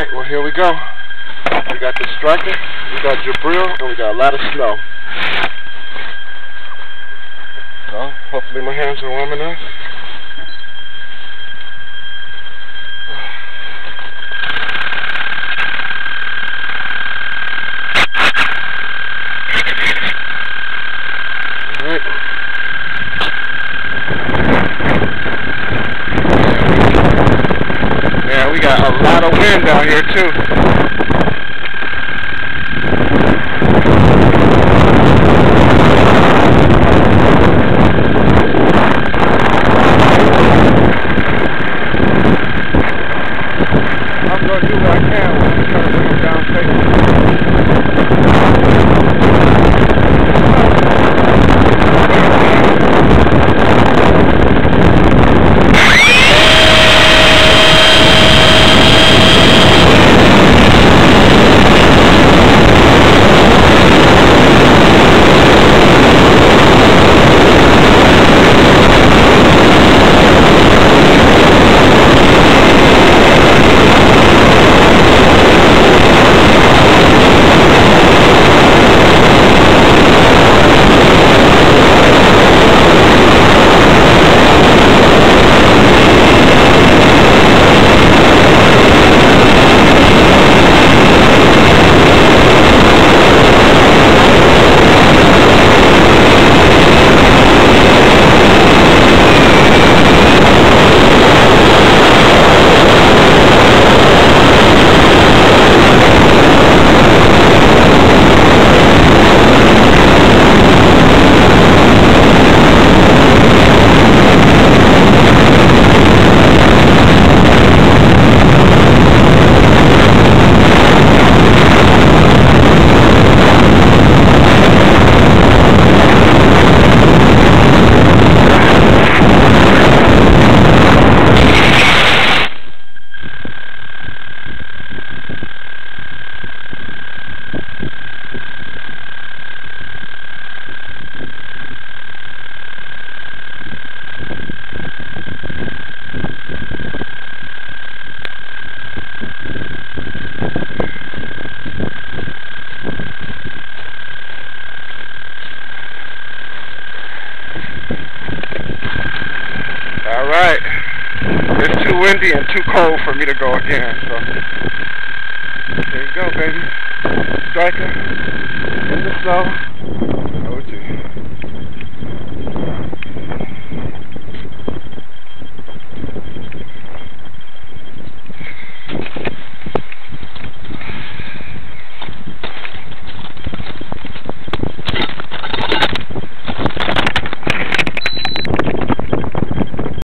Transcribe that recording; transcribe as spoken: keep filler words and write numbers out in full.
Alright, well here we go. We got the Striker, we got Jabril, and we got a lot of snow. So, hopefully my hands are warm enough. Alright. Yeah, we got a lot of wind out here too. I'm going to do what I can when I try to bring them down safely. Alright, it's too windy and too cold for me to go again, so there you go, baby. Striker in the snow.